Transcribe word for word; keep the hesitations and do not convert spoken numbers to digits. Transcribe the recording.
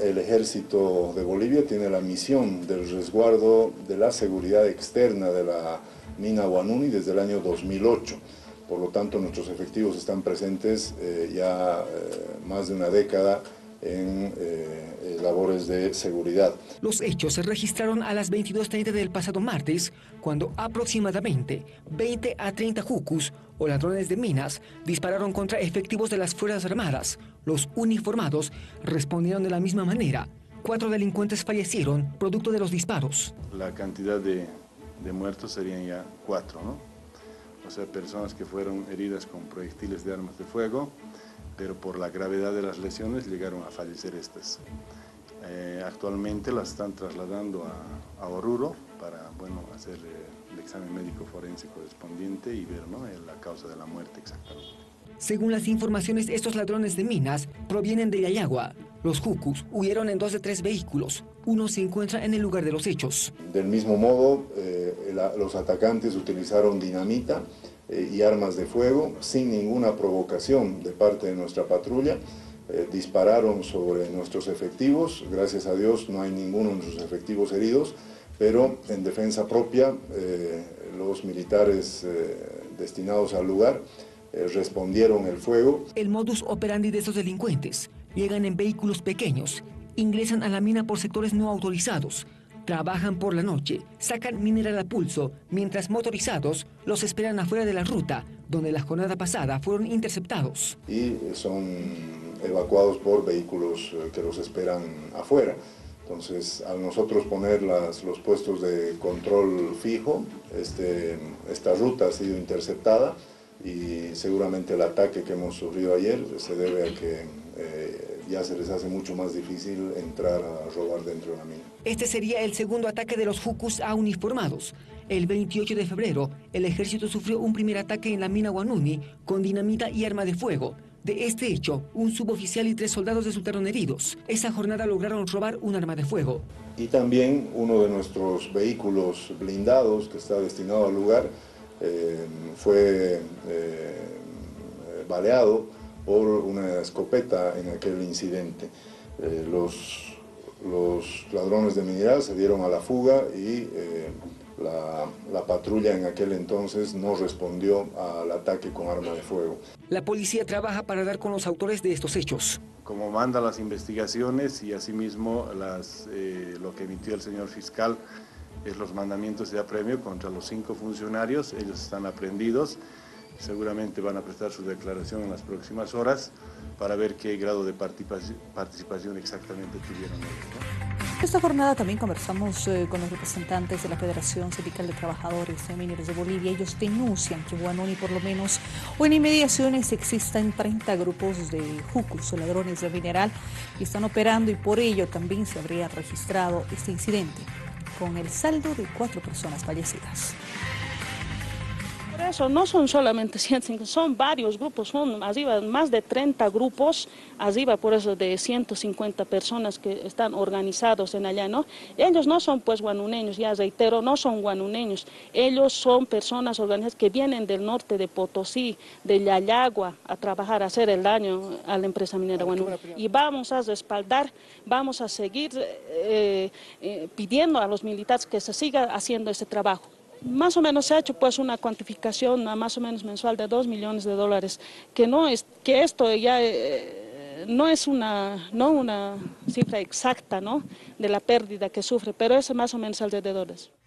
el Ejército de Bolivia tiene la misión del resguardo de la seguridad externa de la mina Huanuni desde el año dos mil ocho. Por lo tanto, nuestros efectivos están presentes eh, ya eh, más de una década en eh, labores de seguridad. Los hechos se registraron a las veintidós treinta del pasado martes, cuando aproximadamente veinte a treinta jucus o ladrones de minas dispararon contra efectivos de las Fuerzas Armadas. Los uniformados respondieron de la misma manera. Cuatro delincuentes fallecieron producto de los disparos. La cantidad de, de muertos serían ya cuatro, ¿no? O sea, personas que fueron heridas con proyectiles de armas de fuego, pero por la gravedad de las lesiones llegaron a fallecer estas. Eh, actualmente las están trasladando a, a Oruro para, bueno, hacer eh, el examen médico forense correspondiente y ver, ¿no?, la causa de la muerte exactamente. Según las informaciones, estos ladrones de minas provienen de Yayagua. Los jucus huyeron en dos de tres vehículos. Uno se encuentra en el lugar de los hechos. Del mismo modo, eh, la, los atacantes utilizaron dinamita eh, y armas de fuego sin ninguna provocación de parte de nuestra patrulla. Eh, dispararon sobre nuestros efectivos. Gracias a Dios no hay ninguno de nuestros efectivos heridos, pero en defensa propia eh, los militares eh, destinados al lugar eh, respondieron el fuego. El modus operandi de estos delincuentes: llegan en vehículos pequeños, ingresan a la mina por sectores no autorizados, trabajan por la noche, sacan mineral a pulso, mientras motorizados los esperan afuera de la ruta, donde la jornada pasada fueron interceptados. Y son evacuados por vehículos que los esperan afuera. Entonces, al nosotros poner las, los puestos de control fijo, este, esta ruta ha sido interceptada y seguramente el ataque que hemos sufrido ayer se debe a que eh, ya se les hace mucho más difícil entrar a robar dentro de la mina. Este sería el segundo ataque de los jucus a uniformados. El veintiocho de febrero, el ejército sufrió un primer ataque en la mina Huanuni con dinamita y arma de fuego. De este hecho, un suboficial y tres soldados resultaron heridos. Esa jornada lograron robar un arma de fuego. Y también uno de nuestros vehículos blindados que está destinado al lugar eh, fue eh, baleado por una escopeta en aquel incidente. Eh, los, los ladrones de mineral se dieron a la fuga y eh, la, la patrulla en aquel entonces no respondió al ataque con arma de fuego. La policía trabaja para dar con los autores de estos hechos. Como manda las investigaciones y asimismo las, eh, lo que emitió el señor fiscal es los mandamientos de apremio contra los cinco funcionarios. Ellos están aprehendidos. Seguramente van a prestar su declaración en las próximas horas para ver qué grado de participación exactamente tuvieron ellos, ¿no? Esta jornada también conversamos eh, con los representantes de la Federación Sindical de Trabajadores de Mineros de Bolivia. Ellos denuncian que en Huanuni por lo menos o en inmediaciones existen treinta grupos de jucus o ladrones de mineral que están operando y por ello también se habría registrado este incidente con el saldo de cuatro personas fallecidas. Por eso no son solamente ciento cincuenta, son varios grupos, son arriba, más de treinta grupos, arriba por eso de ciento cincuenta personas que están organizados en allá, ¿no? Ellos no son pues guanuneños, ya reitero, no son guanuneños, ellos son personas organizadas que vienen del norte de Potosí, de Yayagua, a trabajar, a hacer el daño a la empresa minera Huanuni. Y vamos a respaldar, vamos a seguir eh, eh, pidiendo a los militares que se siga haciendo ese trabajo. Más o menos se ha hecho pues una cuantificación a más o menos mensual de dos millones de dólares, que no es, que esto ya eh, no es una, no una cifra exacta, ¿no?, de la pérdida que sufre, pero es más o menos alrededor de eso.